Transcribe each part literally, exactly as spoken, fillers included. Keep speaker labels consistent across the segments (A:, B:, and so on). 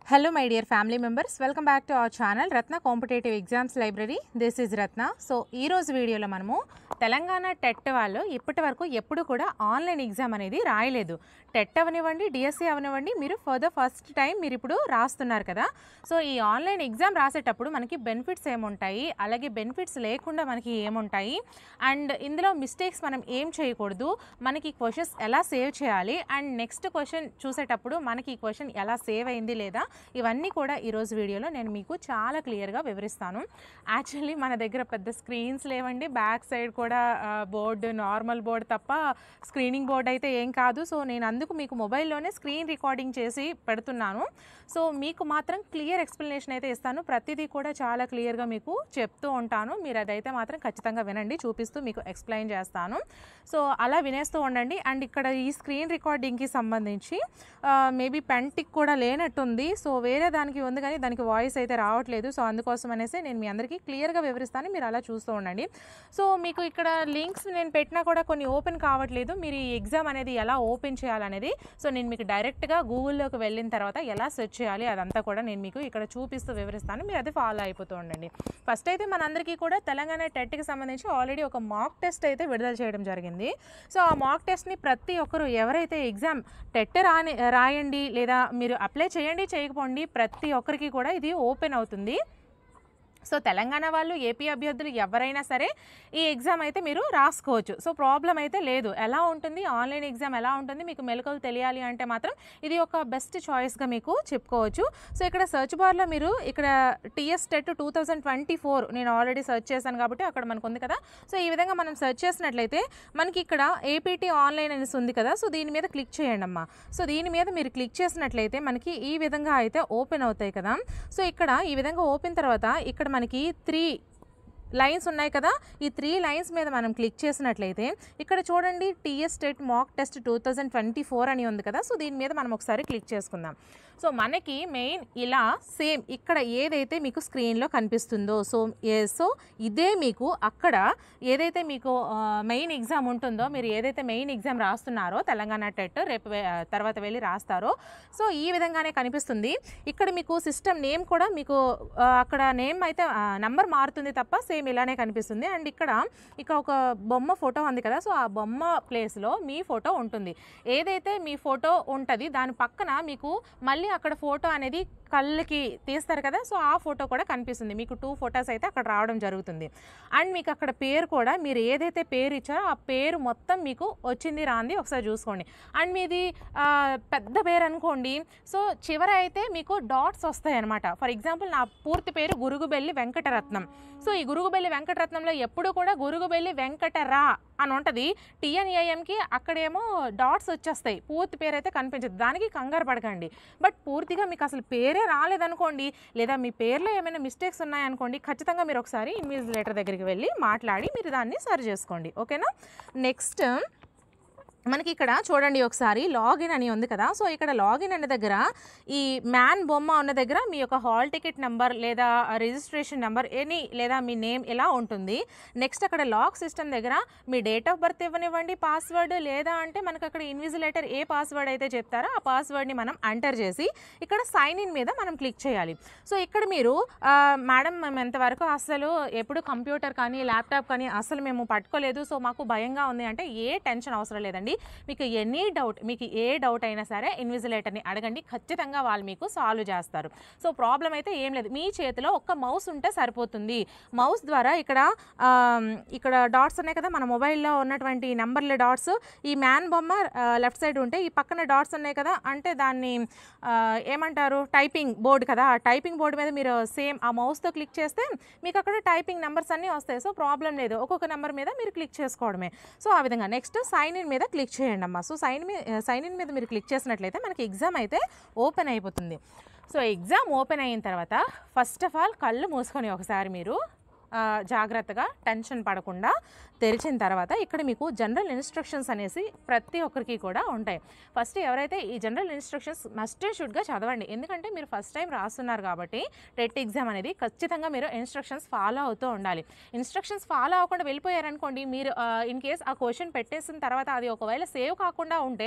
A: Hello my dear family members, welcome back to our channel Ratna Competitive Exams Library. This is Ratna. So ee roju video lo manamu Telangana T E T vallu ippati varaku eppudu kuda online exam anedi raayaledu. T E T avanivandi, D S C avanivandi, meeru for the first time meeru ippudu raastunnaru kada. So ee online exam rasetappudu manaki benefits em untayi, alage benefits lekunda manaki em untayi, and indulo mistakes manam em cheyakodu, manaki questions ela save cheyali, and next question chusetappudu manaki ee question ela save ayindi leda ఇవన్నీ కూడా ఈ రోజు వీడియోలో నేను మీకు చాలా క్లియర్గా వివరిస్తాను. యాక్చువల్లీ మన దగ్గర పెద్ద స్క్రీన్స్ లేవండి, బ్యాక్ సైడ్ కూడా బోర్డు నార్మల్ బోర్డు తప్ప స్క్రీనింగ్ బోర్డు అయితే ఏం కాదు. సో నేను అందుకు మీకు మొబైల్లోనే స్క్రీన్ రికార్డింగ్ చేసి పెడుతున్నాను. సో మీకు మాత్రం క్లియర్ ఎక్స్ప్లెనేషన్ అయితే ఇస్తాను, ప్రతిదీ కూడా చాలా క్లియర్గా మీకు చెప్తూ ఉంటాను. మీరు అదైతే మాత్రం ఖచ్చితంగా వినండి, చూపిస్తూ మీకు ఎక్స్ప్లెయిన్ చేస్తాను. సో అలా వినేస్తూ ఉండండి. అండ్ ఇక్కడ ఈ స్క్రీన్ రికార్డింగ్కి సంబంధించి మేబీ పెంటిక్ కూడా లేనట్టుంది. సో వేరే దానికి ఉంది కానీ దానికి వాయిస్ అయితే రావట్లేదు. సో అందుకోసం అనేసి నేను మీ అందరికీ క్లియర్గా వివరిస్తాను, మీరు అలా చూస్తూ ఉండండి. సో మీకు ఇక్కడ లింక్స్ నేను పెట్టినా కూడా కొన్ని ఓపెన్ కావట్లేదు. మీరు ఈ ఎగ్జామ్ అనేది ఎలా ఓపెన్ చేయాలనేది సో నేను మీకు డైరెక్ట్గా గూగుల్లోకి వెళ్ళిన తర్వాత ఎలా సెర్చ్ చేయాలి అదంతా కూడా నేను మీకు ఇక్కడ చూపిస్తూ వివరిస్తాను, మీరు అది ఫాలో అయిపోతూ ఉండండి. ఫస్ట్ అయితే మనందరికీ కూడా తెలంగాణ టెట్కి సంబంధించి ఆల్రెడీ ఒక మాక్ టెస్ట్ అయితే విడుదల చేయడం జరిగింది. సో ఆ మాక్ టెస్ట్ని ప్రతి ఒక్కరు ఎవరైతే ఎగ్జామ్ టెట్ రాని రాయండి లేదా మీరు అప్లై చేయండి చేయకపోండి, ప్రతి ఒక్కరికి కూడా ఇది ఓపెన్ అవుతుంది. సో తెలంగాణ వాళ్ళు, ఏపీ అభ్యర్థులు ఎవరైనా సరే ఈ ఎగ్జామ్ అయితే మీరు రాసుకోవచ్చు. సో ప్రాబ్లం అయితే లేదు. ఎలా ఉంటుంది ఆన్లైన్ ఎగ్జామ్ ఎలా ఉంటుంది మీకు మెలకువలు తెలియాలి అంటే మాత్రం ఇది ఒక బెస్ట్ చాయిస్గా మీకు చెప్పుకోవచ్చు. సో ఇక్కడ సెర్చ్ బార్లో మీరు ఇక్కడ TS TET two thousand twenty four నేను ఆల్రెడీ సెర్చ్ చేశాను కాబట్టి అక్కడ మనకు ఉంది కదా. సో ఈ విధంగా మనం సెర్చ్ చేసినట్లయితే మనకి ఇక్కడ ఏపీటీ ఆన్లైన్ అనేసి ఉంది కదా. సో దీని మీద క్లిక్ చేయండి అమ్మా. సో దీని మీద మీరు క్లిక్ చేసినట్లయితే మనకి ఈ విధంగా అయితే ఓపెన్ అవుతాయి కదా. సో ఇక్కడ ఈ విధంగా ఓపెన్ తర్వాత ఇక్కడ మనకి త్రీ లైన్స్ ఉన్నాయి కదా, ఈ త్రీ లైన్స్ మీద మనం క్లిక్ చేసినట్లయితే ఇక్కడ చూడండి TS TET mock test two thousand twenty four అని ఉంది కదా. సో దీని మీద మనం ఒకసారి క్లిక్ చేసుకుందాం. సో మనకి మెయిన్ ఇలా సేమ్ ఇక్కడ ఏదైతే మీకు స్క్రీన్లో కనిపిస్తుందో సో ఏ సో ఇదే మీకు అక్కడ ఏదైతే మీకు మెయిన్ ఎగ్జామ్ ఉంటుందో, మీరు ఏదైతే మెయిన్ ఎగ్జామ్ రాస్తున్నారో తెలంగాణ టెట్ రేపు తర్వాత వెళ్ళి రాస్తారో సో ఈ విధంగానే కనిపిస్తుంది. ఇక్కడ మీకు సిస్టమ్ నేమ్ కూడా మీకు అక్కడ నేమ్ అయితే నంబర్ మారుతుంది తప్ప సేమ్ ఇలానే కనిపిస్తుంది. అండ్ ఇక్కడ ఇక ఒక బొమ్మ ఫోటో ఉంది కదా. సో ఆ బొమ్మ ప్లేస్లో మీ ఫోటో ఉంటుంది. ఏదైతే మీ ఫోటో ఉంటుంది దాని పక్కన మీకు మళ్ళీ అక్కడ ఫోటో అనేది కళ్ళకి తీస్తారు కదా. సో ఆ ఫోటో కూడా కనిపిస్తుంది. మీకు టూ ఫొటోస్ అయితే అక్కడ రావడం జరుగుతుంది. అండ్ మీకు అక్కడ పేరు కూడా మీరు ఏదైతే పేరు ఇచ్చారో ఆ పేరు మొత్తం మీకు వచ్చింది రాంది ఒకసారి చూసుకోండి. అండ్ మీది పెద్ద పేరు అనుకోండి, సో చివర అయితే మీకు డాట్స్ వస్తాయి అనమాట. ఫర్ ఎగ్జాంపుల్ నా పూర్తి పేరు గురుగుబెల్లి వెంకటరత్నం. సో ఈ గురుగుబెల్లి వెంకటరత్నంలో ఎప్పుడు కూడా గురుగుబెల్లి వెంకటరా అని ఉంటుంది. టీఎన్ఏఎంకి అక్కడేమో డాట్స్ వచ్చేస్తాయి, పూర్తి పేరు అయితే కనిపించదు. దానికి కంగారు పడకండి. బట్ పూర్తిగా మీకు అసలు పేరే రాలేదనుకోండి లేదా మీ పేర్లో ఏమైనా మిస్టేక్స్ ఉన్నాయనుకోండి, ఖచ్చితంగా మీరు ఒకసారి ఇన్విజిలేటర్ దగ్గరికి వెళ్ళి మాట్లాడి మీరు దాన్ని సరి చేసుకోండి. ఓకేనా. నెక్స్ట్ మనకి ఇక్కడ చూడండి ఒకసారి లాగిన్ అని ఉంది కదా. సో ఇక్కడ లాగిన్ అనే దగ్గర ఈ మ్యాన్ బొమ్మ ఉన్న దగ్గర మీ యొక్క హాల్ టికెట్ నెంబర్ లేదా రిజిస్ట్రేషన్ నెంబర్ ఎనీ లేదా మీ నేమ్ ఇలా ఉంటుంది. నెక్స్ట్ అక్కడ లాక్ సిస్టమ్ దగ్గర మీ డేట్ ఆఫ్ బర్త్ ఇవ్వనివ్వండి, పాస్వర్డ్ లేదా అంటే మనకు అక్కడ ఇన్విజిలేటర్ ఏ పాస్వర్డ్ అయితే చెప్తారో ఆ పాస్వర్డ్ని మనం ఎంటర్ చేసి ఇక్కడ సైన్ ఇన్ మీద మనం క్లిక్ చేయాలి. సో ఇక్కడ మీరు మేడం మేము ఎంతవరకు అసలు ఎప్పుడు కంప్యూటర్ కానీ ల్యాప్టాప్ కానీ అసలు మేము పట్టుకోలేదు, సో మాకు భయంగా ఉంది అంటే ఏ టెన్షన్ అవసరం లేదండి. మీకు ఎనీ డౌట్, మీకు ఏ డౌట్ అయినా సరే ఇన్విజిలేటర్ని అడగండి, ఖచ్చితంగా వాళ్ళు మీకు సాల్వ్ చేస్తారు. సో ప్రాబ్లం అయితే ఏం లేదు. మీ చేతిలో ఒక్క మౌస్ ఉంటే సరిపోతుంది. మౌస్ ద్వారా ఇక్కడ ఇక్కడ డాట్స్ ఉన్నాయి కదా, మన మొబైల్లో ఉన్నటువంటి నెంబర్ల డాట్స్, ఈ మ్యాన్ బొమ్మ లెఫ్ట్ సైడ్ ఉంటే ఈ పక్కన డాట్స్ ఉన్నాయి కదా, అంటే దాన్ని ఏమంటారు టైపింగ్ బోర్డు కదా. ఆ టైపింగ్ బోర్డు మీద మీరు సేమ్ ఆ మౌస్తో క్లిక్ చేస్తే మీకు అక్కడ టైపింగ్ నెంబర్స్ అన్నీ వస్తాయి. సో ప్రాబ్లం లేదు, ఒక్కొక్క నెంబర్ మీద మీరు క్లిక్ చేసుకోవడమే. సో ఆ విధంగా నెక్స్ట్ సైన్ ఇన్ మీద క్లిక్ చేయండి అమ్మా. సో సైన్ మీ సైన్ ఇన్ మీద మీరు క్లిక్ చేసినట్లయితే మనకి ఎగ్జామ్ అయితే ఓపెన్ అయిపోతుంది. సో ఎగ్జామ్ ఓపెన్ అయిన తర్వాత ఫస్ట్ ఆఫ్ ఆల్ కళ్ళు మూసుకొని ఒకసారి మీరు జాగ్రత్తగా టెన్షన్ పడకుండా తెరిచిన తర్వాత ఇక్కడ మీకు జనరల్ ఇన్స్ట్రక్షన్స్ అనేసి ప్రతి ఒక్కరికి కూడా ఉంటాయి. ఫస్ట్ ఎవరైతే ఈ జనరల్ ఇన్స్ట్రక్షన్స్ మస్ట్ అండ్ షుడ్గా చదవండి, ఎందుకంటే మీరు ఫస్ట్ టైం రాస్తున్నారు కాబట్టి టెట్ ఎగ్జామ్ అనేది ఖచ్చితంగా మీరు ఇన్స్ట్రక్షన్స్ ఫాలో అవుతూ ఉండాలి. ఇన్స్ట్రక్షన్స్ ఫాలో అవ్వకుండా వెళ్ళిపోయారనుకోండి, మీరు ఇన్ కేస్ ఆ క్వశ్చన్ పెట్టేసిన తర్వాత అది ఒకవేళ సేవ్ కాకుండా ఉంటే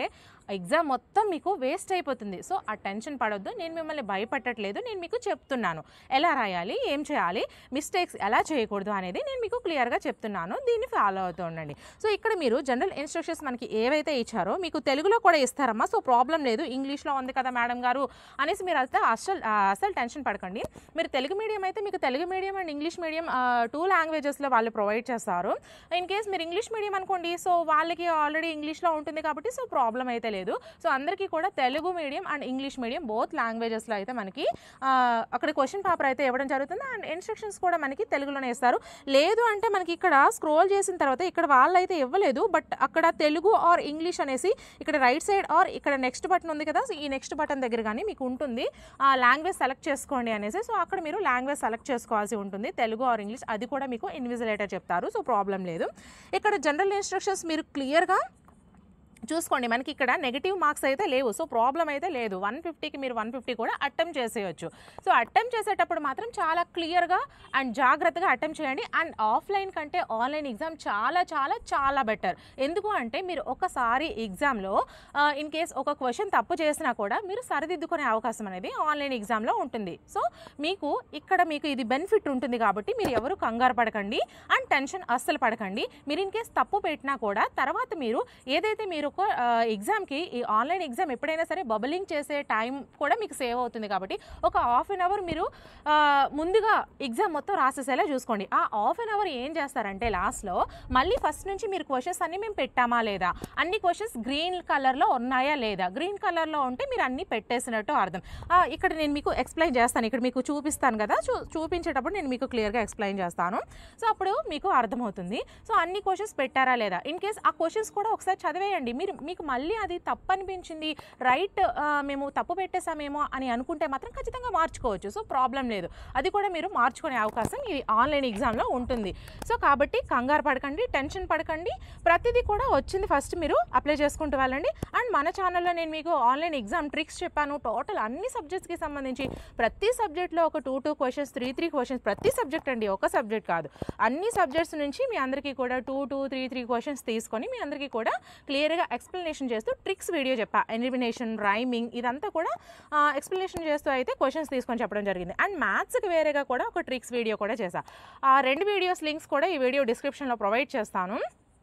A: ఎగ్జామ్ మొత్తం మీకు వేస్ట్ అయిపోతుంది. సో ఆ టెన్షన్ పడొద్దు. నేను మిమ్మల్ని భయపెట్టట్లేదు, నేను మీకు చెప్తున్నాను ఎలా రాయాలి, ఏం చేయాలి, మిస్టేక్స్ ఎలా చేయకూడదు అనేది నేను మీకు క్లియర్గా చెప్తున్నాను. దీన్ని ఫాలో అవుతూ ఉండండి. సో ఇక్కడ మీరు జనరల్ ఇన్స్ట్రక్షన్స్ మనకి ఏవైతే ఇచ్చారో మీకు తెలుగులో కూడా ఇస్తారమ్మా. సో ప్రాబ్లం లేదు, ఇంగ్లీష్లో ఉంది కదా మేడం గారు అనేసి మీరు అయితే అసలు అసలు టెన్షన్ పడకండి. మీరు తెలుగు మీడియం అయితే మీకు Telugu medium and English medium two లాంగ్వేజెస్లో వాళ్ళు ప్రొవైడ్ చేస్తారు. ఇన్ కేస్ మీరు ఇంగ్లీష్ మీడియం అనుకోండి, సో వాళ్ళకి ఆల్రెడీ ఇంగ్లీష్లో ఉంటుంది కాబట్టి సో ప్రాబ్లం అయితే లేదు. సో అందరికీ కూడా Telugu medium and English medium both లాంగ్వేజెస్లో అయితే మనకి అక్కడ క్వశ్చన్ పేపర్ అయితే ఇవ్వడం జరుగుతుంది అండ్ ఇన్స్ట్రక్షన్స్ కూడా మనకి తెలుగులోనే ఇస్తారు. లేదు అంటే మనకి ఇక్కడ స్క్రోల్ చేసిన తర్వాత ఇక్కడ వాళ్ళు అయితే ఇవ్వలేదు, బట్ అక్కడ తెలుగు ఆర్ ఇంగ్లీష్ అనేసి ఇక్కడ రైట్ సైడ్ ఆర్ ఇక్కడ నెక్స్ట్ బటన్ ఉంది కదా, సో ఈ నెక్స్ట్ బటన్ దగ్గర కానీ మీకు ఉంటుంది లాంగ్వేజ్ సెలెక్ట్ చేసుకోండి అనేసి. సో అక్కడ మీరు లాంగ్వేజ్ సెలెక్ట్ చేసుకోవాల్సి ఉంటుంది, తెలుగు ఆర్ ఇంగ్లీష్. అది కూడా మీకు ఇన్విజిలేటర్ చెప్తారు. సో ప్రాబ్లం లేదు. ఇక్కడ జనరల్ ఇన్స్ట్రక్షన్స్ మీరు క్లియర్గా చూసుకోండి. మనకి ఇక్కడ నెగిటివ్ మార్క్స్ అయితే లేవు, సో ప్రాబ్లం అయితే లేదు. వన్ ఫిఫ్టీకి మీరు వన్ ఫిఫ్టీ కూడా అటెంప్ట్ చేసేయచ్చు. సో అటెంప్ట్ చేసేటప్పుడు మాత్రం చాలా క్లియర్గా అండ్ జాగ్రత్తగా అటెంప్ట్ చేయండి. అండ్ ఆఫ్లైన్ కంటే ఆన్లైన్ ఎగ్జామ్ చాలా చాలా చాలా బెటర్. ఎందుకు అంటే మీరు ఒకసారి ఎగ్జామ్లో ఇన్ కేస్ ఒక క్వశ్చన్ తప్పు చేసినా కూడా మీరు సరిదిద్దుకునే అవకాశం అనేది ఆన్లైన్ ఎగ్జామ్లో ఉంటుంది. సో మీకు ఇక్కడ మీకు ఇది బెనిఫిట్ ఉంటుంది కాబట్టి మీరు ఎవరు కంగారు పడకండి అండ్ టెన్షన్ అస్సలు పడకండి. మీరు ఇన్ కేస్ తప్పు పెట్టినా కూడా తర్వాత మీరు ఏదైతే మీరు ఒక ఎగ్జామ్కి ఈ ఆన్లైన్ ఎగ్జామ్ ఎప్పుడైనా సరే బబలింగ్ చేసే టైం కూడా మీకు సేవ్ అవుతుంది కాబట్టి ఒక హాఫ్ అన్ అవర్ మీరు ముందుగా ఎగ్జామ్ మొత్తం రాసేసేలా చూసుకోండి. ఆ హాఫ్ అన్ అవర్ ఏం చేస్తారంటే లాస్ట్లో మళ్ళీ ఫస్ట్ నుంచి మీరు క్వశ్చన్స్ అన్నీ మేము పెట్టామా లేదా, అన్ని క్వశ్చన్స్ గ్రీన్ కలర్లో ఉన్నాయా లేదా, గ్రీన్ కలర్లో ఉంటే మీరు అన్నీ పెట్టేసినట్టు అర్థం. ఇక్కడ నేను మీకు ఎక్స్ప్లెయిన్ చేస్తాను, ఇక్కడ మీకు చూపిస్తాను కదా, చూ చూపించేటప్పుడు నేను మీకు క్లియర్గా ఎక్స్ప్లెయిన్ చేస్తాను. సో అప్పుడు మీకు అర్థమవుతుంది. సో అన్ని క్వశ్చన్స్ పెట్టారా లేదా, ఇన్ కేస్ ఆ క్వశ్చన్స్ కూడా ఒకసారి చదివేయండి. మీరు మీకు మళ్ళీ అది తప్పు అనిపించింది, రైట్ మేము తప్పు పెట్టేసామేమో అని అనుకుంటే మాత్రం ఖచ్చితంగా మార్చుకోవచ్చు. సో ప్రాబ్లం లేదు, అది కూడా మీరు మార్చుకునే అవకాశం ఈ ఆన్లైన్ ఎగ్జామ్లో ఉంటుంది. సో కాబట్టి కంగారు పడకండి, టెన్షన్ పడకండి. ప్రతిదీ కూడా వచ్చింది ఫస్ట్ మీరు అప్లై చేసుకుంటూ వెళ్ళండి. అండ్ మన ఛానల్లో నేను మీకు ఆన్లైన్ ఎగ్జామ్ ట్రిక్స్ చెప్పాను. టోటల్ అన్ని సబ్జెక్ట్స్కి సంబంధించి ప్రతి సబ్జెక్ట్లో ఒక two two questions three three questions ప్రతి సబ్జెక్ట్ అండి, ఒక సబ్జెక్ట్ కాదు, అన్ని సబ్జెక్ట్స్ నుంచి మీ అందరికీ కూడా two two three three questions తీసుకొని మీ అందరికీ కూడా క్లియర్గా ఎక్స్ప్లెనేషన్ చేస్తూ ట్రిక్స్ వీడియో చెప్పా, ఎలిమినేషన్, రైమింగ్ ఇదంతా కూడా ఎక్స్ప్లెనేషన్ చేస్తూ అయితే క్వశ్చన్స్ తీసుకొని చెప్పడం జరిగింది. అండ్ మ్యాథ్స్కి వేరేగా కూడా ఒక ట్రిక్స్ వీడియో కూడా చేశా. ఆ రెండు వీడియోస్ లింక్స్ కూడా ఈ వీడియో డిస్క్రిప్షన్లో ప్రొవైడ్ చేస్తాను.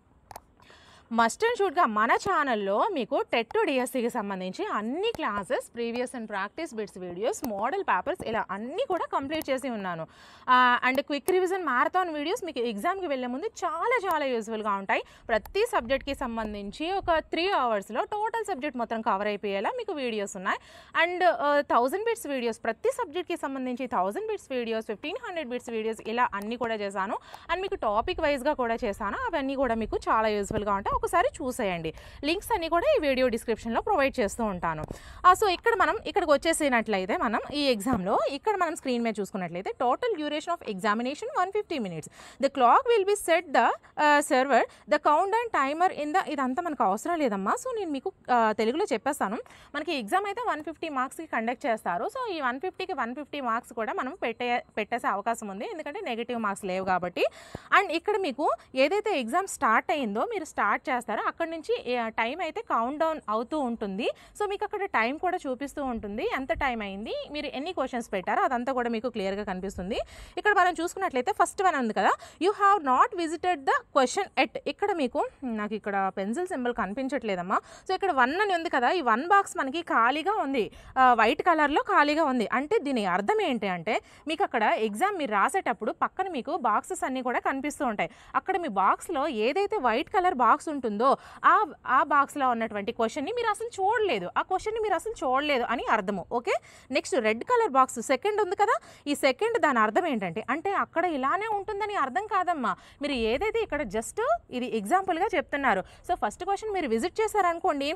A: మస్ట్ అండ్ షూడ్గా మన ఛానల్లో మీకు టెట్ డిఎస్సికి సంబంధించి అన్ని classes, previous and practice bits videos, model papers ఇలా అన్నీ కూడా కంప్లీట్ చేసి ఉన్నాను. And quick revision marathon videos మీకు ఎగ్జామ్కి వెళ్ళే ముందు చాలా చాలా యూజ్ఫుల్గా ఉంటాయి. ప్రతి సబ్జెక్ట్కి సంబంధించి ఒక త్రీ అవర్స్లో టోటల్ సబ్జెక్ట్ మొత్తం కవర్ అయిపోయేలా మీకు వీడియోస్ ఉన్నాయి. అండ్ థౌజండ్ బిట్స్ వీడియోస్, ప్రతి సబ్జెక్ట్కి సంబంధించి thousand bits videos, fifteen hundred bits videos ఇలా అన్నీ కూడా చేశాను. అండ్ మీకు టాపిక్ వైజ్గా కూడా చేశాను. అవన్నీ కూడా మీకు చాలా యూజ్ఫుల్గా ఉంటాయి. ఒకసారి చూసేయండి. లింక్స్ అన్ని కూడా ఈ వీడియో డిస్క్రిప్షన్లో ప్రొవైడ్ చేస్తూ ఉంటాను. సో ఇక్కడ మనం ఇక్కడికి వచ్చేసినట్లయితే మనం ఈ ఎగ్జామ్లో ఇక్కడ మనం స్క్రీన్ మీద చూసుకున్నట్లయితే total duration of examination one fifty minutes. The clock will be set the server the count and timer in the ఇదంతా మనకు అవసరం లేదమ్మా. సో నేను మీకు తెలుగులో చెప్పేస్తాను. మనకి ఎగ్జామ్ అయితే వన్ ఫిఫ్టీ మార్క్స్కి కండక్ట్ చేస్తారు. సో ఈ వన్ ఫిఫ్టీకి వన్ ఫిఫ్టీ మార్క్స్ కూడా మనం పెట్టే పెట్టేసే అవకాశం ఉంది, ఎందుకంటే నెగిటివ్ మార్క్స్ లేవు కాబట్టి. అండ్ ఇక్కడ మీకు ఏదైతే ఎగ్జామ్ స్టార్ట్ అయ్యిందో మీరు స్టార్ట్ చేస్తారో అక్కడ నుంచి టైం అయితే కౌంట్ డౌన్ అవుతూ ఉంటుంది. సో మీకు అక్కడ టైం కూడా చూపిస్తూ ఉంటుంది, ఎంత టైం అయింది, మీరు ఎన్ని క్వశ్చన్స్ పెట్టారో అదంతా కూడా మీకు క్లియర్గా కనిపిస్తుంది. ఇక్కడ మనం చూసుకున్నట్లయితే ఫస్ట్ వన్ ఉంది కదా, you have not visited the question at. ఇక్కడ మీకు నాకు ఇక్కడ పెన్సిల్ సింబల్ కనిపించట్లేదమ్మా. సో ఇక్కడ వన్ అని ఉంది కదా, ఈ వన్ బాక్స్ మనకి ఖాళీగా ఉంది, వైట్ కలర్లో ఖాళీగా ఉంది. అంటే దీని అర్థం ఏంటి అంటే మీకు అక్కడ ఎగ్జామ్ మీరు రాసేటప్పుడు పక్కన మీకు బాక్సెస్ అన్నీ కూడా కనిపిస్తూ ఉంటాయి. అక్కడ మీ బాక్స్లో ఏదైతే వైట్ కలర్ బాక్స్ ఉంటుందో ఆ ఆ బాక్స్లో ఉన్నటువంటి క్వశ్చన్ని మీరు అసలు చూడలేదు, ఆ క్వశ్చన్ని మీరు అసలు చూడలేదు అని అర్థము. Okay, next red colour box second ఉంది కదా, ఈ సెకండ్ దాని అర్థం ఏంటంటే అంటే అక్కడ ఇలానే ఉంటుందని అర్థం కాదమ్మా. మీరు ఏదైతే ఇక్కడ జస్ట్ ఇది ఎగ్జాంపుల్గా చెప్తున్నారు. సో ఫస్ట్ క్వశ్చన్ మీరు విజిట్ చేశారనుకోండి,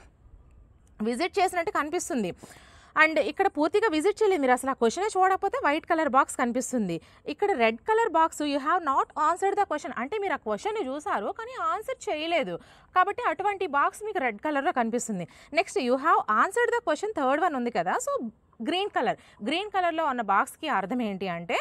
A: విజిట్ చేసినట్టు కనిపిస్తుంది. అండ్ ఇక్కడ పూర్తిగా విజిట్ చేయలేదు, మీరు అసలు ఆ క్వశ్చనే చూడకపోతే వైట్ కలర్ బాక్స్ కనిపిస్తుంది. ఇక్కడ red colour box you have not answered the question, అంటే మీరు ఆ క్వశ్చన్ని చూసారు కానీ ఆన్సర్ చేయలేదు కాబట్టి అటువంటి బాక్స్ మీకు రెడ్ కలర్లో కనిపిస్తుంది. Next you have answered the question third one ఉంది కదా, సో గ్రీన్ కలర్ గ్రీన్ కలర్లో ఉన్న బాక్స్కి అర్థం ఏంటి అంటే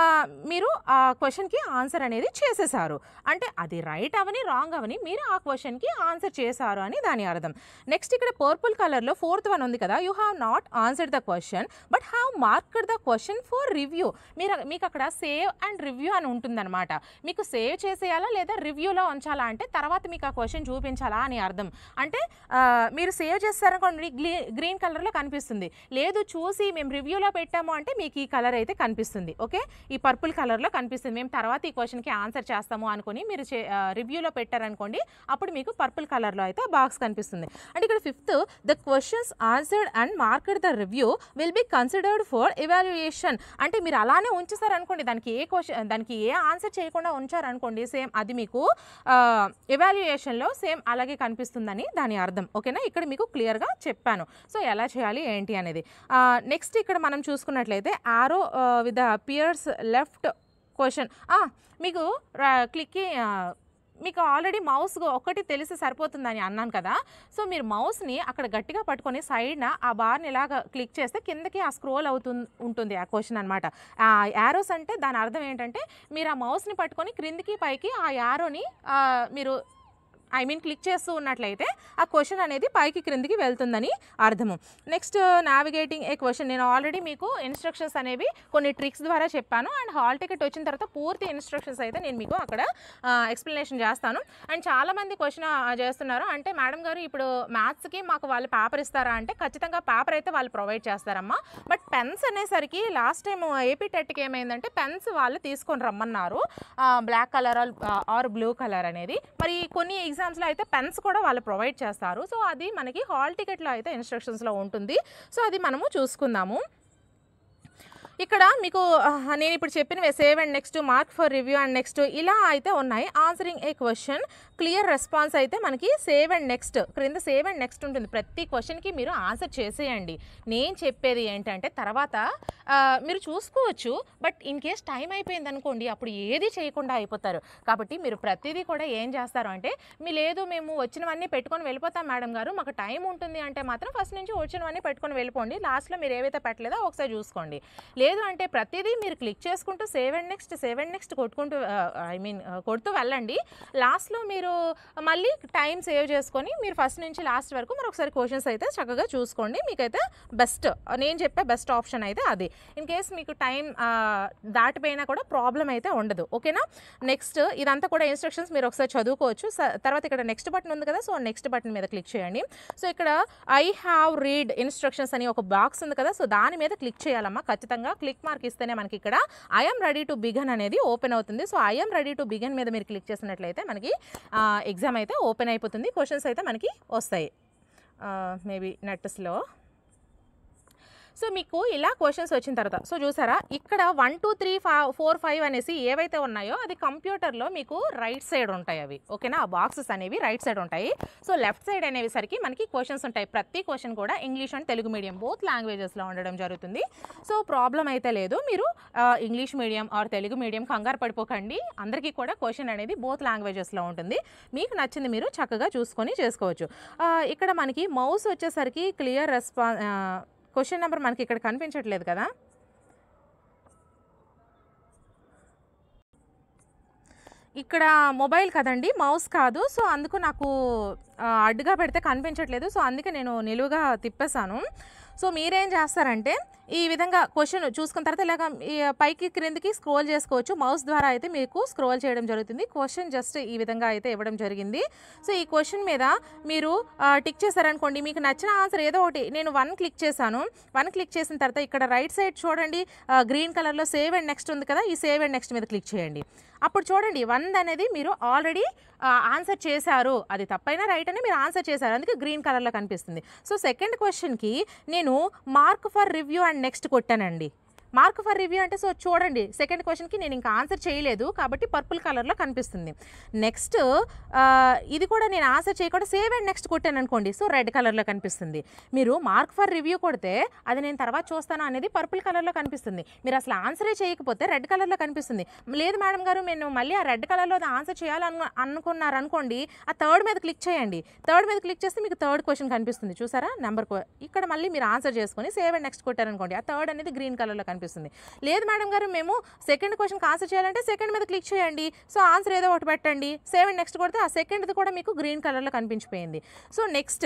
A: మీరు ఆ క్వశ్చన్కి ఆన్సర్ అనేది చేసేసారు, అంటే అది రైట్ అవని రాంగ్ అవని మీరు ఆ క్వశ్చన్కి ఆన్సర్ చేశారు అని దాని అర్థం. నెక్స్ట్ ఇక్కడ పర్పుల్ కలర్లో ఫోర్త్ వన్ ఉంది కదా, you have not answered the question but have marked the question for review. మీరు మీకు అక్కడ సేవ్ అండ్ రివ్యూ అని ఉంటుందన్నమాట. మీకు సేవ్ చేసేయాలా లేదా రివ్యూలో ఉంచాలా అంటే తర్వాత మీకు ఆ క్వశ్చన్ చూపించాలా అని అర్థం. అంటే మీరు సేవ్ చేస్తారనుకోండి గ్రీన్ కలర్లో కనిపిస్తుంది, లేదు చూసి మేము రివ్యూలో పెట్టాము అంటే మీకు ఈ కలర్ అయితే కనిపిస్తుంది. ఓకే, ఈ పర్పుల్ కలర్లో కనిపిస్తుంది. మేము తర్వాత ఈ క్వశ్చన్కి ఆన్సర్ చేస్తాము అనుకుని మీరు రివ్యూలో పెట్టారనుకోండి, అప్పుడు మీకు పర్పుల్ కలర్లో అయితే బాక్స్ కనిపిస్తుంది. అంటే ఇక్కడ fifth, the questions answered and marked the review will be considered for evaluation. అంటే మీరు అలానే ఉంచేసారనుకోండి, దానికి ఏ క్వశ్చన్ దానికి ఏ ఆన్సర్ చేయకుండా ఉంచారనుకోండి, సేమ్ అది మీకు ఎవాల్యుయేషన్లో సేమ్ అలాగే కనిపిస్తుందని దాని అర్థం. ఓకేనా, ఇక్కడ మీకు క్లియర్గా చెప్పాను. సో ఎలా చేయాలి ఏంటి అనేది. నెక్స్ట్ ఇక్కడ మనం చూసుకున్నట్లయితే arrow with the pierce left question, మీకు క్లిక్ మీకు ఆల్రెడీ మౌస్ ఒకటి తెలిసి సరిపోతుందని అన్నాను కదా. సో మీరు మౌస్ని అక్కడ గట్టిగా పట్టుకొని సైడ్న ఆ బార్ని ఇలాగ క్లిక్ చేస్తే కిందకి ఆ స్క్రోల్ అవుతుంది ఉంటుంది ఆ క్వశ్చన్ అనమాట. ఆ యారోస్ అంటే దాని అర్థం ఏంటంటే మీరు ఆ మౌస్ని పట్టుకొని క్రిందికి పైకి ఆ యారోని మీరు ఐ మీన్ క్లిక్ చేస్తూ ఉన్నట్లయితే ఆ క్వశ్చన్ అనేది పైకి క్రిందికి వెళ్తుందని అర్థము. నెక్స్ట్ నావిగేటింగ్ ఏ క్వశ్చన్, నేను ఆల్రెడీ మీకు ఇన్స్ట్రక్షన్స్ అనేవి కొన్ని ట్రిక్స్ ద్వారా చెప్పాను. అండ్ హాల్ టికెట్ వచ్చిన తర్వాత పూర్తి ఇన్స్ట్రక్షన్స్ అయితే నేను మీకు అక్కడ ఎక్స్ప్లెనేషన్ చేస్తాను. అండ్ చాలామంది క్వశ్చన్ చేస్తున్నారు, అంటే మేడం గారు ఇప్పుడు మ్యాథ్స్కి మాకు వాళ్ళు పేపర్ ఇస్తారా అంటే ఖచ్చితంగా పేపర్ అయితే వాళ్ళు ప్రొవైడ్ చేస్తారమ్మా. బట్ పెన్స్ అనేసరికి లాస్ట్ టైం ఏపీ టెట్కి ఏమైందంటే పెన్స్ వాళ్ళు తీసుకొని రమ్మన్నారు, black colour or blue colour అనేది. మరి కొన్ని ఎగ్జామ్స్లో అయితే పెన్స్ కూడా వాళ్ళు ప్రొవైడ్ చేస్తారు. సో అది మనకి హాల్ టికెట్లో అయితే ఇన్స్ట్రక్షన్స్లో ఉంటుంది. సో అది మనము చూసుకుందాము. ఇక్కడ మీకు నేను ఇప్పుడు చెప్పినవి save and next, mark for review and next ఇలా అయితే ఉన్నాయి. Answering a question, clear response అయితే మనకి సేవ్ అండ్ నెక్స్ట్ క్రింద సేవ్ అండ్ నెక్స్ట్ ఉంటుంది. ప్రతి క్వశ్చన్కి మీరు ఆన్సర్ చేసేయండి. నేను చెప్పేది ఏంటంటే తర్వాత మీరు చూసుకోవచ్చు, బట్ ఇన్ కేస్ టైం అయిపోయింది అనుకోండి అప్పుడు ఏది చేయకుండా అయిపోతారు. కాబట్టి మీరు ప్రతిదీ కూడా ఏం చేస్తారు అంటే, మీ లేదు మేము వచ్చినవన్నీ పెట్టుకొని వెళ్ళిపోతాం మేడం గారు, మాకు టైం ఉంటుంది అంటే మాత్రం ఫస్ట్ నుంచి వచ్చినవన్నీ పెట్టుకొని వెళ్ళిపోండి. లాస్ట్లో మీరు ఏవైతే పెట్టలేదో ఒకసారి చూసుకోండి. లేదు అంటే ప్రతిదీ మీరు క్లిక్ చేసుకుంటూ save and next save and next కొట్టుకుంటూ ఐ మీన్ కొడుతూ వెళ్ళండి. లాస్ట్లో మీరు మళ్ళీ టైం సేవ్ చేసుకొని మీరు ఫస్ట్ నుంచి లాస్ట్ వరకు మరి ఒకసారి క్వశ్చన్స్ అయితే చక్కగా చూసుకోండి. మీకైతే బెస్ట్ నేను చెప్పే బెస్ట్ ఆప్షన్ అయితే అది. ఇన్ కేస్ మీకు టైం దాటిపోయినా కూడా ప్రాబ్లం అయితే ఉండదు. ఓకేనా, నెక్స్ట్ ఇదంతా కూడా ఇన్స్ట్రక్షన్స్ మీరు ఒకసారి చదువుకోవచ్చు. తర్వాత ఇక్కడ నెక్స్ట్ బటన్ ఉంది కదా, సో నెక్స్ట్ బటన్ మీద క్లిక్ చేయండి. సో ఇక్కడ ఐ హ్యావ్ రీడ్ ఇన్స్ట్రక్షన్స్ అని ఒక బాక్స్ ఉంది కదా, సో దాని మీద క్లిక్ చేయాలమ్మా. ఖచ్చితంగా క్లిక్ మార్క్ ఇస్తేనే మనకి ఇక్కడ ఐఎమ్ రెడీ టు బిగన్ అనేది ఓపెన్ అవుతుంది. So I'm ready to begin మీద మీరు క్లిక్ చేసినట్లయితే మనకి ఎగ్జామ్ అయితే ఓపెన్ అయిపోతుంది. క్వశ్చన్స్ అయితే మనకి వస్తాయి. మేబీ నెట్స్లో సో మీకు ఇలా క్వశ్చన్స్ వచ్చిన తర్వాత సో చూసారా ఇక్కడ one two three five four five అనేసి ఏవైతే ఉన్నాయో అది కంప్యూటర్లో మీకు రైట్ సైడ్ ఉంటాయి అవి. ఓకేనా, ఆ బాక్సెస్ అనేవి రైట్ సైడ్ ఉంటాయి. సో లెఫ్ట్ సైడ్ అనేవి సరికి మనకి క్వశ్చన్స్ ఉంటాయి. ప్రతి క్వశ్చన్ కూడా English and Telugu medium both లాంగ్వేజెస్లో ఉండడం జరుగుతుంది. సో ప్రాబ్లం అయితే లేదు. మీరు English medium or Telugu medium కంగారు పడిపోకండి. అందరికీ కూడా క్వశ్చన్ అనేది బోత్ లాంగ్వేజెస్లో ఉంటుంది. మీకు నచ్చింది మీరు చక్కగా చూసుకొని చేసుకోవచ్చు. ఇక్కడ మనకి మౌస్ వచ్చేసరికి క్లియర్ రెస్పాన్స్ క్వశ్చన్ నెంబర్ మనకి ఇక్కడ కనిపించట్లేదు కదా. ఇక్కడ మొబైల్ కదండి, మౌస్ కాదు. సో అందుకు నాకు అడ్డుగా పెడితే కనిపించట్లేదు. సో అందుకే నేను నిలువుగా తిప్పేశాను. సో మీరేం చేస్తారంటే ఈ విధంగా క్వశ్చన్ చూసుకున్న తర్వాత ఇలాగ పైకి క్రిందికి స్క్రోల్ చేసుకోవచ్చు. మౌస్ ద్వారా అయితే మీకు స్క్రోల్ చేయడం జరుగుతుంది. క్వశ్చన్ జస్ట్ ఈ విధంగా అయితే ఇవ్వడం జరిగింది. సో ఈ క్వశ్చన్ మీద మీరు టిక్ చేశారనుకోండి, మీకు నచ్చిన ఆన్సర్ ఏదో ఒకటి. నేను వన్ క్లిక్ చేశాను. వన్ క్లిక్ చేసిన తర్వాత ఇక్కడ రైట్ సైడ్ చూడండి గ్రీన్ కలర్లో సేవ్ అండ్ నెక్స్ట్ ఉంది కదా, ఈ సేవ్ అండ్ నెక్స్ట్ మీద క్లిక్ చేయండి. అప్పుడు చూడండి వన్ అనేది మీరు ఆల్రెడీ ఆన్సర్ చేశారు. అది తప్పైనా రైట్ అని మీరు ఆన్సర్ చేశారు, అందుకే గ్రీన్ కలర్లో కనిపిస్తుంది. సో సెకండ్ క్వశ్చన్కి నేను mark for review and next కొట్టానండి. మార్క్ ఫర్ రివ్యూ అంటే సో చూడండి సెకండ్ క్వశ్చన్కి నేను ఇంకా ఆన్సర్ చేయలేదు కాబట్టి పర్పుల్ కలర్లో కనిపిస్తుంది. నెక్స్ట్ ఇది కూడా నేను ఆన్సర్ చేయకుండా సేవ్ అండ్ నెక్స్ట్ కొట్టాను అనుకోండి, సో రెడ్ కలర్లో కనిపిస్తుంది. మీరు మార్క్ ఫర్ రివ్యూ కొడితే అది నేను తర్వాత చూస్తాను అనేది పర్పుల్ కలర్లో కనిపిస్తుంది. మీరు అసలు ఆన్సరే చేయకపోతే రెడ్ కలర్లో కనిపిస్తుంది. లేదు మేడం గారు నేను మళ్ళీ ఆ రెడ్ కలర్లో ఆన్సర్ చేయాలను అనుకున్నారు అనుకోండి, ఆ థర్డ్ మీద క్లిక్ చేయండి. థర్డ్ మీద క్లిక్ చేస్తే మీకు థర్డ్ క్వశ్చన్ కనిపిస్తుంది చూసారా, నెంబర్ ఇక్కడ మళ్ళీ మీరు ఆన్సర్ చేసుకొని సేవ్ అండ్ నెక్స్ట్ కొట్టారనుకోండి, ఆ థర్డ్ అనేది గ్రీన్ కలర్లో కనిపిస్తుంది. లేదు మేడం గారు మేము సెకండ్ క్వశ్చన్కి ఆన్సర్ చేయాలంటే సెకండ్ మీద క్లిక్ చేయండి, సో ఆన్సర్ ఏదో ఒకటి పెట్టండి, సేవ్ అండ్ నెక్స్ట్ కొడితే ఆ సెకండ్ది కూడా మీకు గ్రీన్ కలర్లో కనిపించిపోయింది. సో నెక్స్ట్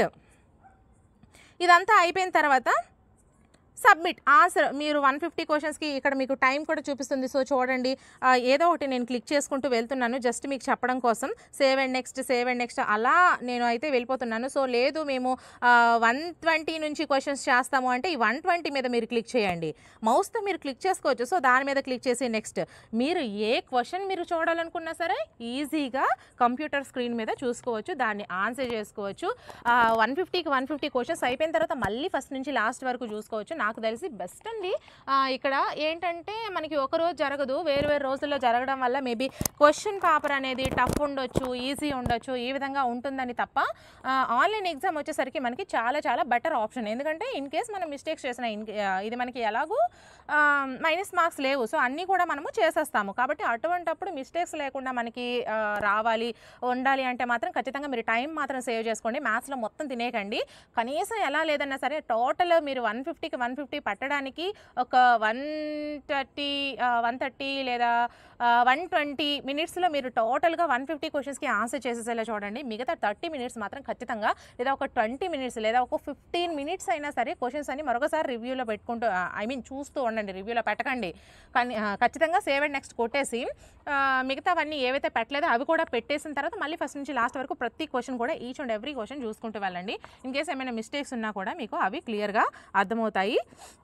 A: ఇదంతా అయిపోయిన తర్వాత సబ్మిట్ ఆన్సర్ మీరు వన్ ఫిఫ్టీ క్వశ్చన్స్కి ఇక్కడ మీకు టైం కూడా చూపిస్తుంది. సో చూడండి ఏదో ఒకటి నేను క్లిక్ చేసుకుంటూ వెళ్తున్నాను జస్ట్ మీకు చెప్పడం కోసం. Save and next save and next అలా నేను అయితే వెళ్ళిపోతున్నాను. సో లేదు మేము వన్ ట్వంటీ నుంచి క్వశ్చన్స్ చేస్తాము అంటే ఈ వన్ ట్వంటీ మీద మీరు క్లిక్ చేయండి, మౌస్తో మీరు క్లిక్ చేసుకోవచ్చు. సో దాని మీద క్లిక్ చేసి నెక్స్ట్ మీరు ఏ క్వశ్చన్ మీరు చూడాలనుకున్నా సరే ఈజీగా కంప్యూటర్ స్క్రీన్ మీద చూసుకోవచ్చు, దాన్ని ఆన్సర్ చేసుకోవచ్చు. వన్ ఫిఫ్టీకి వన్ ఫిఫ్టీ క్వశ్చన్స్ అయిపోయిన తర్వాత మళ్ళీ ఫస్ట్ నుంచి లాస్ట్ వరకు చూసుకోవచ్చు. నాకు తెలిసి బెస్ట్ అండి. ఇక్కడ ఏంటంటే మనకి ఒక రోజు జరగదు, వేరు వేరు రోజుల్లో జరగడం వల్ల మేబీ క్వశ్చన్ పేపర్ అనేది టఫ్ ఉండొచ్చు, ఈజీ ఉండొచ్చు, ఈ విధంగా ఉంటుందని తప్ప ఆన్లైన్ ఎగ్జామ్ వచ్చేసరికి మనకి చాలా చాలా బెటర్ ఆప్షన్. ఎందుకంటే ఇన్ కేస్ మనం మిస్టేక్స్ చేసిన ఇది మనకి ఎలాగూ మైనస్ మార్క్స్ లేవు, సో అన్నీ కూడా మనము చేసేస్తాము. కాబట్టి అటువంటప్పుడు మిస్టేక్స్ లేకుండా మనకి రావాలి ఉండాలి అంటే మాత్రం ఖచ్చితంగా మీరు టైం మాత్రం సేవ్ చేసుకోండి. మ్యాథ్స్లో మొత్తం తినేయకండి. కనీసం ఎలా లేదన్నా సరే టోటల్ మీరు వన్ ఫిఫ్టీకి వన్ ఫిఫ్టీ పట్టడానికి ఒక వన్ థర్టీ వన్ థర్టీ లేదా వన్ ట్వంటీ మినిట్స్లో మీరు టోటల్గా వన్ ఫిఫ్టీ క్వశ్చన్స్కి ఆన్సర్ చేసేసేలా చూడండి. మిగతా థర్టీ మినిట్స్ మాత్రం ఖచ్చితంగా లేదా ఒక ట్వంటీ మినిట్స్ లేదా ఒక ఫిఫ్టీన్ మినిట్స్ అయినా సరే క్వశ్చన్స్ అన్ని మరొకసారి రివ్యూలో పెట్టుకుంటూ ఐ మీన్ చూస్తూ ఉండండి, రివ్యూలో పెట్టకండి. కానీ ఖచ్చితంగా సేవ్ అండ్ నెక్స్ట్ కొట్టేసి మిగతావన్నీ ఏవైతే పెట్టలేదో అవి కూడా పెట్టేసిన తర్వాత మళ్ళీ ఫస్ట్ నుంచి లాస్ట్ వరకు ప్రతి క్వశ్చన్ కూడా ఈచ్ అండ్ ఎవ్రీ క్వశ్చన్ చూసుకుంటూ వెళ్ళండి. ఇన్ కేస్ ఏమైనా మిస్టేక్స్ ఉన్నా కూడా మీకు అవి క్లియర్గా అర్థమవుతాయి.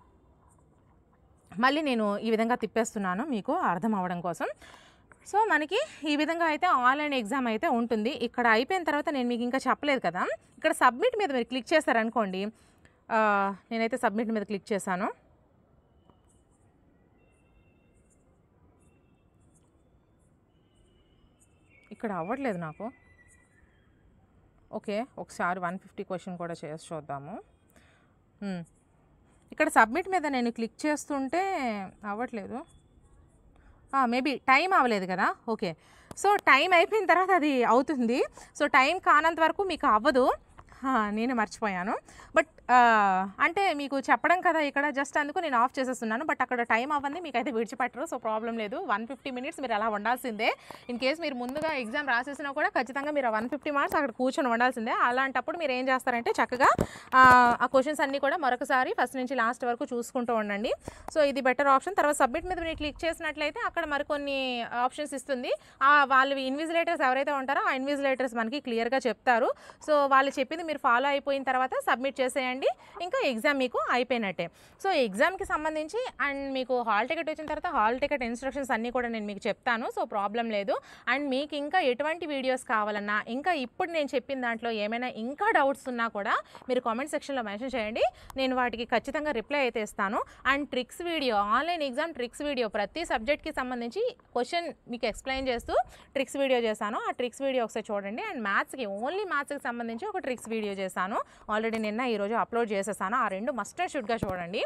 A: మళ్ళీ నేను ఈ విధంగా తిప్పేస్తున్నాను మీకు అర్థం అవ్వడం కోసం. సో మనకి ఈ విధంగా అయితే ఆన్లైన్ ఎగ్జామ్ అయితే ఉంటుంది. ఇక్కడ అయిపోయిన తర్వాత నేను మీకు ఇంకా చెప్పలేదు కదా, ఇక్కడ సబ్మిట్ మీద మీరు క్లిక్ చేశారనుకోండి, నేనైతే సబ్మిట్ మీద క్లిక్ చేశాను. ఇక్కడ అవ్వట్లేదు నాకు. ఓకే ఒకసారి వన్ ఫిఫ్టీ క్వశ్చన్ కూడా చేసి చూద్దాము. ఇక్కడ సబ్మిట్ మీద నేను క్లిక్ చేస్తుంటే అవ్వట్లేదు, మేబీ టైం అవ్వలేదు కదా. ఓకే సో టైం అయిపోయిన తర్వాత అది అవుతుంది. సో టైం కానంత వరకు మీకు అవ్వదు, నేను మర్చిపోయాను. బట్ అంటే మీకు చెప్పడం కదా ఇక్కడ జస్ట్ అందుకు నేను ఆఫ్ చేసేస్తున్నాను. బట్ అక్కడ టైం అవ్వండి మీకు అయితే విడిచిపెట్టరు, సో ప్రాబ్లం లేదు. వన్ ఫిఫ్టీ మినిట్స్ మీరు అలా ఉండాల్సిందే. ఇన్ కేస్ మీరు ముందుగా ఎగ్జామ్ రాసేసినా కూడా ఖచ్చితంగా మీరు వన్ ఫిఫ్టీ మార్క్స్ అక్కడ కూర్చొని ఉండాల్సిందే. అలాంటప్పుడు మీరు ఏం చేస్తారంటే చక్కగా ఆ క్వశ్చన్స్ అన్నీ కూడా మరొకసారి ఫస్ట్ నుంచి లాస్ట్ వరకు చూసుకుంటూ ఉండండి. సో ఇది బెటర్ ఆప్షన్. తర్వాత సబ్మిట్ మీద మీరు క్లిక్ చేసినట్లయితే అక్కడ మరికొన్ని ఆప్షన్స్ ఇస్తుంది. వాళ్ళు ఇన్విజిలేటర్స్ ఎవరైతే ఉంటారో ఆ ఇన్విజిలేటర్స్ మనకి క్లియర్గా చెప్తారు. సో వాళ్ళు చెప్పింది మీరు ఫాలో అయిపోయిన తర్వాత సబ్మిట్ చేసేయండి, ఇంకా ఎగ్జామ్ మీకు అయిపోయినట్టే. సో ఎగ్జామ్కి సంబంధించి అండ్ మీకు హాల్ టికెట్ వచ్చిన తర్వాత హాల్ టికెట్ ఇన్స్ట్రక్షన్స్ అన్నీ కూడా నేను మీకు చెప్తాను, సో ప్రాబ్లం లేదు. అండ్ మీకు ఇంకా ఎటువంటి వీడియోస్ కావాలన్నా ఇంకా ఇప్పుడు నేను చెప్పిన దాంట్లో ఏమైనా ఇంకా డౌట్స్ ఉన్నా కూడా మీరు కామెంట్ సెక్షన్లో మెన్షన్ చేయండి, నేను వాటికి ఖచ్చితంగా రిప్లై అయితే ఇస్తాను. And tricks video, online exam tricks video ప్రతి సబ్జెక్ట్కి సంబంధించి క్వశ్చన్ మీకు ఎక్స్ప్లెయిన్ చేస్తూ ట్రిక్స్ వీడియో చేశాను. ఆ ట్రిక్స్ వీడియో ఒకసారి చూడండి. అండ్ మ్యాథ్స్కి ఓన్లీ మ్యాథ్స్కి సంబంధించి ఒక ట్రిక్స్ వీడియో చేశాను, ఆల్రెడీ నిన్న ఈరోజు అప్లోడ్ చేసేసాను. ఆ రెండు మస్ట్ అండ్ షుడ్గా చూడండి.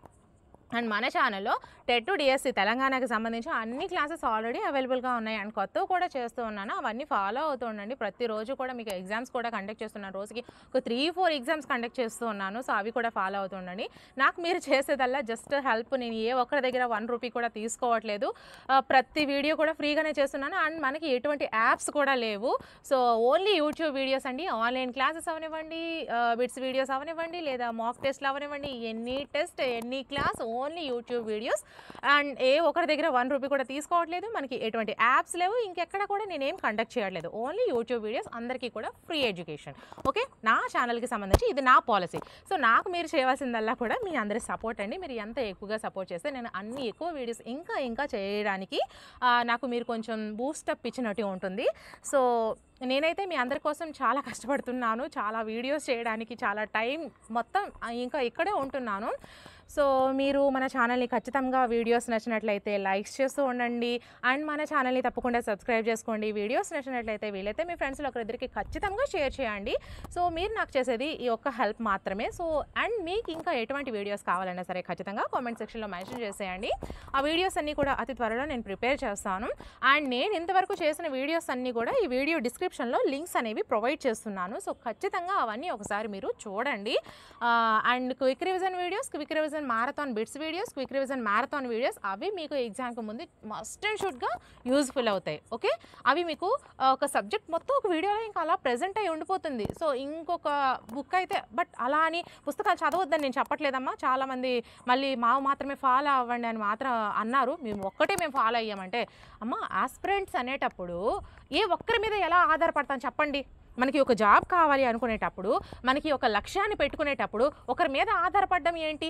A: అండ్ మన ఛానల్లో టెట్ డిఎస్సి తెలంగాణకి సంబంధించి అన్ని క్లాసెస్ ఆల్రెడీ అవైలబుల్గా ఉన్నాయి. అండ్ కొత్తవి కూడా చేస్తూ ఉన్నాను, అవన్నీ ఫాలో అవుతూ ఉండండి. ప్రతిరోజు కూడా మీకు ఎగ్జామ్స్ కూడా కండక్ట్ చేస్తున్నాను, రోజుకి ఒక త్రీ ఫోర్ ఎగ్జామ్స్ కండక్ట్ చేస్తూ ఉన్నాను. సో అవి కూడా ఫాలో అవుతూ ఉండండి. నాకు మీరు చేసేదల్లా జస్ట్ హెల్ప్, నేను ఏ ఒక్కరి దగ్గర వన్ రూపీ కూడా తీసుకోవట్లేదు, ప్రతి వీడియో కూడా ఫ్రీగానే చేస్తున్నాను. అండ్ మనకి ఎటువంటి యాప్స్ కూడా లేవు. సో ఓన్లీ యూట్యూబ్ వీడియోస్ అండి. ఆన్లైన్ క్లాసెస్ అవనివ్వండి, బిట్స్ వీడియోస్ అవనివ్వండి, లేదా మాక్ టెస్ట్లు అవనివ్వండి, any test any class only YouTube videos. And ఏ ఒకరి దగ్గర వన్ రూపీ కూడా తీసుకోవట్లేదు, మనకి ఎటువంటి యాప్స్ లేవు, ఇంకెక్కడ కూడా నేనేం కండక్ట్ చేయట్లేదు, ఓన్లీ యూట్యూబ్ వీడియోస్, అందరికీ కూడా ఫ్రీ ఎడ్యుకేషన్. ఓకే నా ఛానల్కి సంబంధించి ఇది నా పాలసీ. సో నాకు మీరు చేయవలసిందల్లా కూడా మీ అందరి సపోర్ట్ అండి. మీరు ఎంత ఎక్కువగా సపోర్ట్ చేస్తే నేను అన్ని ఎక్కువ వీడియోస్ ఇంకా ఇంకా చేయడానికి నాకు మీరు కొంచెం బూస్టప్ ఇచ్చినట్టు ఉంటుంది. సో నేనైతే మీ అందరి కోసం చాలా కష్టపడుతున్నాను, చాలా వీడియోస్ చేయడానికి చాలా టైం మొత్తం ఇంకా ఇక్కడే ఉంటున్నాను. సో మీరు మన ఛానల్ని ఖచ్చితంగా వీడియోస్ నచ్చినట్లయితే లైక్స్ చేస్తూ ఉండండి అండ్ మన ఛానల్ని తప్పకుండా సబ్స్క్రైబ్ చేసుకోండి. వీడియోస్ నచ్చినట్లయితే వీలైతే మీ ఫ్రెండ్స్లో ఒకరిద్దరికి ఖచ్చితంగా షేర్ చేయండి. సో మీరు నాకు చేసేది ఈ ఒక్క హెల్ప్ మాత్రమే. సో అండ్ మీకు ఇంకా ఎటువంటి వీడియోస్ కావాలన్నా సరే ఖచ్చితంగా కామెంట్ సెక్షన్లో మెన్షన్ చేసేయండి. ఆ వీడియోస్ అన్నీ కూడా అతి త్వరలో నేను ప్రిపేర్ చేస్తాను. అండ్ నేను ఇంతవరకు చేసిన వీడియోస్ అన్నీ కూడా ఈ వీడియో డిస్క్రిప్షన్లో లింక్స్ అనేవి ప్రొవైడ్ చేస్తున్నాను. సో ఖచ్చితంగా అవన్నీ ఒకసారి మీరు చూడండి. And quick revision videos, quick revision marathon bits videos, quick revision marathon videos అవి మీకు ఎగ్జామ్కి ముందు మస్ట్ అండ్ షుడ్గా యూజ్ఫుల్ అవుతాయి. ఓకే, అవి మీకు ఒక సబ్జెక్ట్ మొత్తం ఒక వీడియోలో ఇంకా అలా ప్రెజెంట్ అయి ఉండిపోతుంది. సో ఇంకొక బుక్ అయితే బట్ అలా అని పుస్తకాలు చదవద్దని నేను చెప్పట్లేదమ్మా. చాలామంది మళ్ళీ మావు మాత్రమే ఫాలో అవ్వండి అని మాత్రం అన్నారు. మేము ఒక్కటే మేము ఫాలో అయ్యామంటే అమ్మ ఆస్పిరెంట్స్ అనేటప్పుడు ఏ ఒక్కరి మీద ఎలా ఆధారపడతాను చెప్పండి. మనకి ఒక జాబ్ కావాలి అనుకునేటప్పుడు, మనకి ఒక లక్ష్యాన్ని పెట్టుకునేటప్పుడు ఒకరి మీద ఆధారపడడం ఏంటి?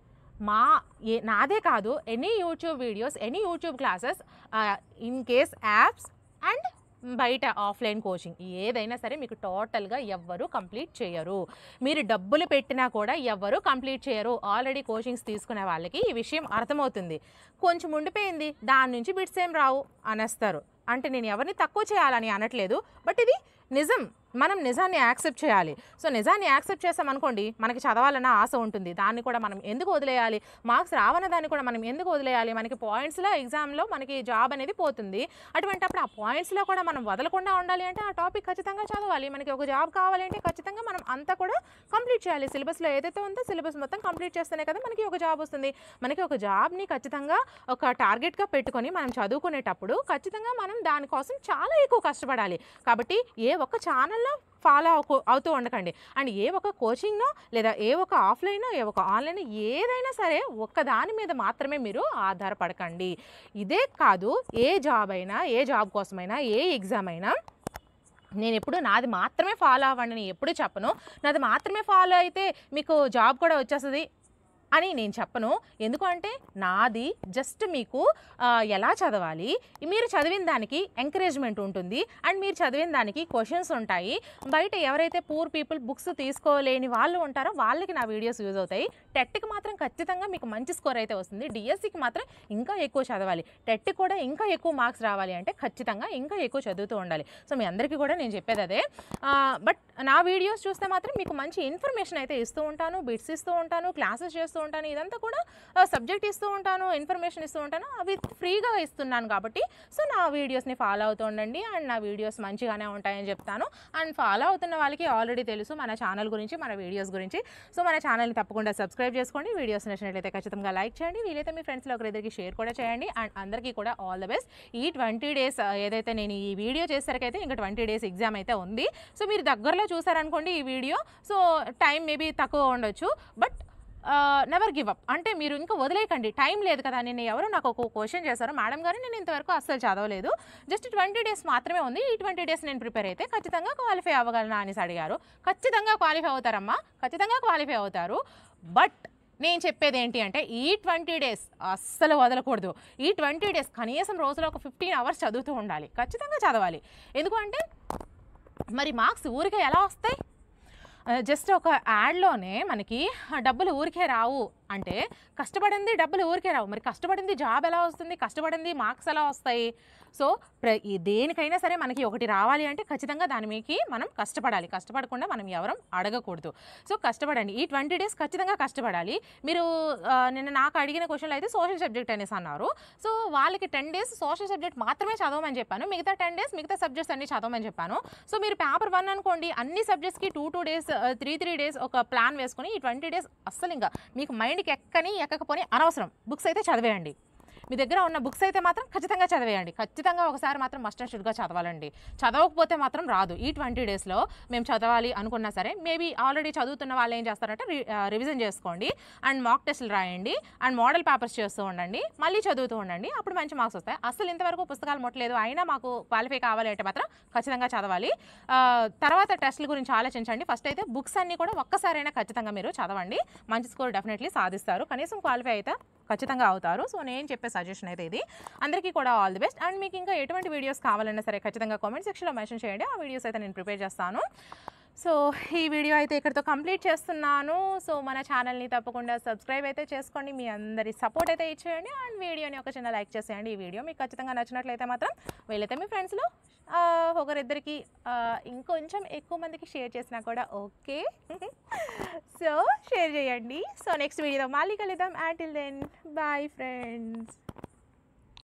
A: మా ఏ నాదే కాదు, any YouTube videos, any YouTube classes, in case apps and బయట ఆఫ్లైన్ కోచింగ్ ఏదైనా సరే మీకు టోటల్గా ఎవ్వరూ కంప్లీట్ చేయరు. మీరు డబ్బులు పెట్టినా కూడా ఎవ్వరూ కంప్లీట్ చేయరు. ఆల్రెడీ కోచింగ్స్ తీసుకునే వాళ్ళకి ఈ విషయం అర్థమవుతుంది. కొంచెం ఉండిపోయింది దాని నుంచి బిట్స్ ఏం రావు అనేస్తారు. అంటే నేను ఎవరిని తక్కువ చేయాలని అనట్లేదు, బట్ ఇది నిజం. మనం నిజాన్ని యాక్సెప్ట్ చేయాలి. సో నిజాన్ని యాక్సెప్ట్ చేసామనుకోండి, మనకి చదవాలన్న ఆశ ఉంటుంది. దాన్ని కూడా మనం ఎందుకు వదిలేయాలి? మార్క్స్ రావన్న దాన్ని కూడా మనం ఎందుకు వదిలేయాలి? మనకి పాయింట్స్లో ఎగ్జామ్లో మనకి జాబ్ అనేది పోతుంది. అటువంటిప్పుడు ఆ పాయింట్స్లో కూడా మనం వదలకుండా ఉండాలి అంటే ఆ టాపిక్ ఖచ్చితంగా చదవాలి. మనకి ఒక జాబ్ కావాలంటే ఖచ్చితంగా మనం అంతా కూడా కంప్లీట్ చేయాలి. సిలబస్లో ఏదైతే ఉందో సిలబస్ మొత్తం కంప్లీట్ చేస్తేనే కదా మనకి ఒక జాబ్ వస్తుంది. మనకి ఒక జాబ్ని ఖచ్చితంగా ఒక టార్గెట్గా పెట్టుకొని మనం చదువుకునేటప్పుడు ఖచ్చితంగా మనం దానికోసం చాలా ఎక్కువ కష్టపడాలి. కాబట్టి ఏ ఒక్క ఛానల్ ఫాలో అవుతూ ఉండకండి. అండ్ ఏ ఒక కోచింగ్నో లేదా ఏ ఒక ఆఫ్లైనో ఏ ఒక ఆన్లైన్ ఏదైనా సరే ఒక్క దాని మీద మాత్రమే మీరు ఆధారపడకండి. ఇదే కాదు, ఏ జాబ్ అయినా, ఏ జాబ్ కోసమైనా, ఏ ఎగ్జామ్ అయినా నేను ఎప్పుడు నాది మాత్రమే ఫాలో అవ్వండి నేను ఎప్పుడు చెప్పను. నాది మాత్రమే ఫాలో అయితే మీకు జాబ్ కూడా వచ్చేస్తుంది అని నేను చెప్పను. ఎందుకంటే నాది జస్ట్ మీకు ఎలా చదవాలి, మీరు చదివిన దానికి ఎంకరేజ్మెంట్ ఉంటుంది అండ్ మీరు చదివిన దానికి క్వశ్చన్స్ ఉంటాయి. బయట ఎవరైతే పూర్ పీపుల్ బుక్స్ తీసుకోలేని వాళ్ళు ఉంటారో వాళ్ళకి నా వీడియోస్ యూజ్ అవుతాయి. టెట్కి మాత్రం ఖచ్చితంగా మీకు మంచి స్కోర్ అయితే వస్తుంది. డిఎస్సికి మాత్రం ఇంకా ఎక్కువ చదవాలి. టెట్ కూడా ఇంకా ఎక్కువ మార్క్స్ రావాలి అంటే ఖచ్చితంగా ఇంకా ఎక్కువ చదువుతూ ఉండాలి. సో మీ అందరికీ కూడా నేను చెప్పేది అదే. బట్ నా వీడియోస్ చూస్తే మాత్రం మీకు మంచి ఇన్ఫర్మేషన్ అయితే ఇస్తూ ఉంటాను, బిట్స్ ఇస్తూ ఉంటాను, క్లాసెస్ చేస్తూ ఉంటాను. ఇదంతా కూడా సబ్జెక్ట్ ఇస్తూ ఉంటాను, ఇన్ఫర్మేషన్ ఇస్తూ ఉంటాను. అవి ఫ్రీగా ఇస్తున్నాను కాబట్టి సో నా వీడియోస్ని ఫాలో అవుతూ ఉండండి. అండ్ నా వీడియోస్ మంచిగానే ఉంటాయని చెప్తాను. అండ్ ఫాలో అవుతున్న వాళ్ళకి ఆల్రెడీ తెలుసు మన ఛానల్ గురించి, మన వీడియోస్ గురించి. సో మన ఛానల్ని తప్పకుండా సబ్స్క్రైబ్ చేసుకోండి. వీడియోస్ నచ్చినట్లయితే ఖచ్చితంగా లైక్ చేయండి. వీలైతే మీ ఫ్రెండ్స్లో ఒకరిద్దరికి షేర్ కూడా చేయండి. అండ్ అందరికీ కూడా ఆల్ ద బెస్ట్. ఈ ట్వంటీ డేస్ ఏదైతే నేను ఈ వీడియో చేసరికైతే ఇంకా ట్వంటీ డేస్ ఎగ్జామ్ అయితే ఉంది. సో మీరు దగ్గరలో చూసారనుకోండి ఈ వీడియో, సో టైం మేబీ తక్కువ ఉండొచ్చు, బట్ నెవర్ గివ్ అప్. అంటే మీరు ఇంకా వదిలేయకండి, టైం లేదు కదా. నేను ఎవరో నాకు ఒక క్వశ్చన్ చేశారు, మేడం గారు నేను ఇంతవరకు అస్సలు చదవలేదు, జస్ట్ ట్వంటీ డేస్ మాత్రమే ఉంది, ఈ ట్వంటీ డేస్ నేను ప్రిపేర్ అయితే ఖచ్చితంగా క్వాలిఫై అవ్వగలనా అనేసి అడిగారు. ఖచ్చితంగా క్వాలిఫై అవుతారమ్మా, ఖచ్చితంగా క్వాలిఫై అవుతారు. బట్ నేను చెప్పేది ఏంటి అంటే ఈ ట్వంటీ డేస్ అస్సలు వదలకూడదు. ఈ ట్వంటీ డేస్ కనీసం రోజులో ఒక ఫిఫ్టీన్ అవర్స్ చదువుతూ ఉండాలి. ఖచ్చితంగా చదవాలి. ఎందుకంటే మరి మార్క్స్ ఊరికే ఎలా వస్తాయి? జస్ట్ ఒక యాడ్లోనే మనకి డబ్బులు ఊరికే రావు అంటే కష్టపడింది డబ్బులు ఊరికే రావు. మరి కష్టపడింది జాబ్ ఎలా వస్తుంది? కష్టపడింది మార్క్స్ ఎలా వస్తాయి? సో ప్ర దేనికైనా సరే మనకి ఒకటి రావాలి అంటే ఖచ్చితంగా దాని మీకి మనం కష్టపడాలి. కష్టపడకుండా మనం ఎవరం అడగకూడదు. సో కష్టపడండి. ఈ ట్వంటీ డేస్ ఖచ్చితంగా కష్టపడాలి. మీరు నిన్న నాకు అడిగిన క్వశ్చన్లు అయితే సోషల్ సబ్జెక్ట్ అనేసి అన్నారు. సో వాళ్ళకి టెన్ డేస్ సోషల్ సబ్జెక్ట్ మాత్రమే చదవమని చెప్పాను. మిగతా టెన్ డేస్ మిగతా సబ్జెక్ట్స్ అన్ని చదవమని చెప్పాను. సో మీరు పేపర్ వన్ అనుకోండి, అన్ని సబ్జెక్ట్స్కి two two days three three days ఒక ప్లాన్ వేసుకొని ఈ ట్వంటీ డేస్ అస్సలు ఇంకా మీకు మైండ్కి ఎక్కని ఎక్కకపోని అనవసరం బుక్స్ అయితే చదివేయండి. మీ దగ్గర ఉన్న బుక్స్ అయితే మాత్రం ఖచ్చితంగా చదివేయండి. ఖచ్చితంగా ఒకసారి మాత్రం మస్ట్ అండ్ షుడ్గా చదవాలండి. చదవకపోతే మాత్రం రాదు. ఈ ట్వంటీ డేస్లో మేము చదవాలి అనుకున్నా సరే మేబీ ఆల్రెడీ చదువుతున్న వాళ్ళు ఏం చేస్తారంటే రివిజన్ చేసుకోండి అండ్ మాక్ టెస్ట్లు రాయండి అండ్ మోడల్ పేపర్స్ చేస్తూ ఉండండి, మళ్ళీ చదువుతూ ఉండండి, అప్పుడు మంచి మార్క్స్ వస్తాయి. అసలు ఇంతవరకు పుస్తకాలు ముట్టలేదు అయినా మాకు క్వాలిఫై కావాలి అంటే మాత్రం ఖచ్చితంగా చదవాలి. తర్వాత టెస్ట్ల గురించి ఆలోచించండి. ఫస్ట్ అయితే బుక్స్ అన్నీ కూడా ఒక్కసారైనా ఖచ్చితంగా మీరు చదవండి. మంచి స్కోర్ డెఫినెట్లీ సాధిస్తారు. కనీసం క్వాలిఫై అయితే ఖచ్చితంగా అవుతారు. సో నేను చెప్పే సజెషన్ అయితే ఇది. అందరికీ కూడా ఆల్ ది బెస్ట్. అండ్ మీకు ఇంకా ఎటువంటి వీడియోస్ కావాలన్నా సరే ఖచ్చితంగా కామెంట్ సెక్షన్లో మెన్షన్ చేయండి. ఆ వీడియోస్ అయితే నేను ప్రిపేర్ చేస్తాను. సో ఈ వీడియో అయితే ఇక్కడితో కంప్లీట్ చేస్తున్నాను. సో మన ఛానల్ని తప్పకుండా సబ్స్క్రైబ్ అయితే చేసుకోండి, మీ అందరి సపోర్ట్ అయితే ఇచ్చేయండి అండ్ వీడియోని ఒక చిన్న లైక్ చేసేయండి. ఈ వీడియో మీకు ఖచ్చితంగా నచ్చినట్లయితే మాత్రం వీలైతే మీ ఫ్రెండ్స్లో ఒకరిద్దరికి ఇంకొంచెం ఎక్కువ మందికి షేర్ చేసినా కూడా ఓకే. సో షేర్ చేయండి. సో నెక్స్ట్ వీడియోలో మళ్ళీ కలుద్దాం. Until then bye friends.